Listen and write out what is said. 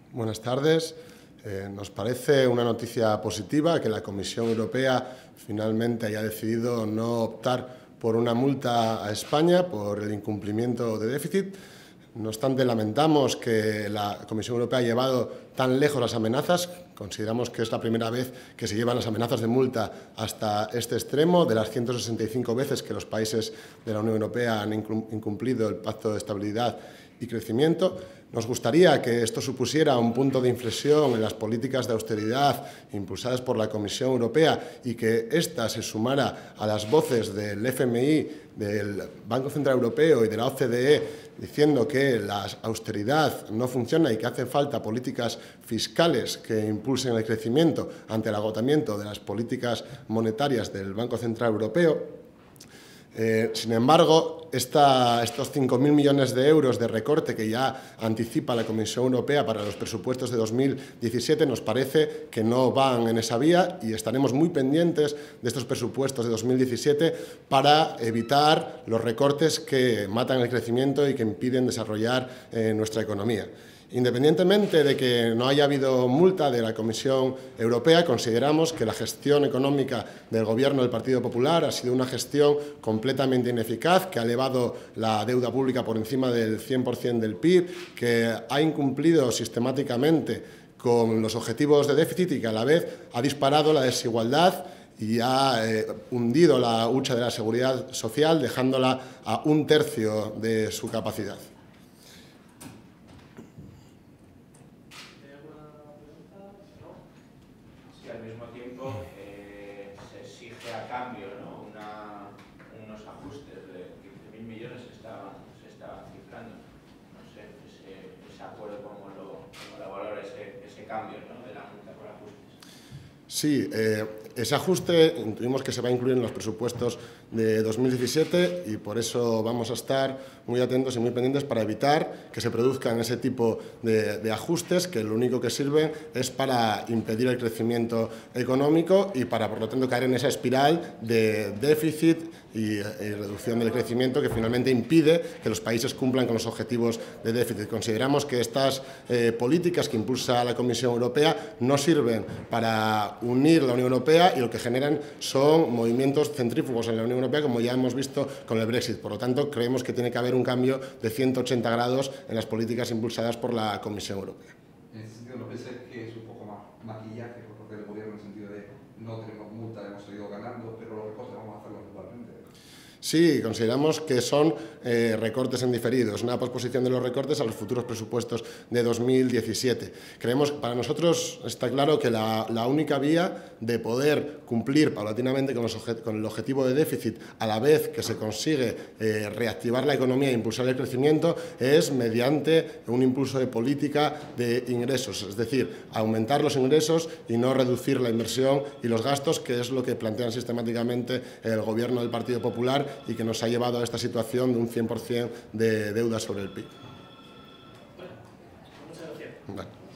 Buenas tardes. Nos parece una noticia positiva que la Comisión Europea finalmente haya decidido no optar por una multa a España por el incumplimiento de déficit. No obstante, lamentamos que la Comisión Europea ha llevado tan lejos las amenazas. Consideramos que es la primera vez que se llevan las amenazas de multa hasta este extremo, de las 165 veces que los países de la Unión Europea han incumplido el Pacto de Estabilidad y Crecimiento. Nos gustaría que esto supusiera un punto de inflexión en las políticas de austeridad impulsadas por la Comisión Europea y que ésta se sumara a las voces del FMI, del Banco Central Europeo y de la OCDE diciendo que la austeridad no funciona y que hacen falta políticas fiscales que impulsen el crecimiento ante el agotamiento de las políticas monetarias del Banco Central Europeo. Sin embargo, estos 5.000 millones de euros de recorte que ya anticipa la Comisión Europea para los presupuestos de 2017 nos parece que no van en esa vía y estaremos muy pendientes de estos presupuestos de 2017 para evitar los recortes que matan el crecimiento y que impiden desarrollar nuestra economía. Independientemente de que no haya habido multa de la Comisión Europea, consideramos que la gestión económica del Gobierno del Partido Popular ha sido una gestión completamente ineficaz, que ha elevado la deuda pública por encima del 100% del PIB, que ha incumplido sistemáticamente con los objetivos de déficit y que a la vez ha disparado la desigualdad y ha hundido la hucha de la seguridad social, dejándola a 1/3 de su capacidad. Al mismo tiempo se exige a cambio, ¿no? unos ajustes de 15.000 millones se está cifrando. No sé, ese acuerdo, cómo lo valora ese cambio, ¿no? De la multa por ajustes. Sí, ese ajuste intuimos que se va a incluir en los presupuestos de 2017 y por eso vamos a estar muy atentos y muy pendientes para evitar que se produzcan ese tipo de ajustes que lo único que sirven es para impedir el crecimiento económico y para, por lo tanto, caer en esa espiral de déficit y reducción del crecimiento que finalmente impide que los países cumplan con los objetivos de déficit. Consideramos que estas políticas que impulsa la Comisión Europea no sirven para unir la Unión Europea y lo que generan son movimientos centrífugos en la Unión Europea, como ya hemos visto con el Brexit. Por lo tanto, creemos que tiene que haber un cambio de 180 grados en las políticas impulsadas por la Comisión Europea. En ese sentido, ¿no pensáis que es un poco más maquillaje por parte del Gobierno en el sentido de no tenemos multa, hemos seguido ganando, pero los recortes vamos a hacerlos igualmente? Sí, consideramos que son recortes en diferido, es una posposición de los recortes a los futuros presupuestos de 2017. Creemos, para nosotros está claro que la única vía de poder cumplir paulatinamente con el objetivo de déficit a la vez que se consigue reactivar la economía e impulsar el crecimiento es mediante un impulso de política de ingresos, es decir, aumentar los ingresos y no reducir la inversión y los gastos, que es lo que plantean sistemáticamente el Gobierno del Partido Popular y que nos ha llevado a esta situación de un 100% de deuda sobre el PIB. Bueno, muchas gracias. Vale.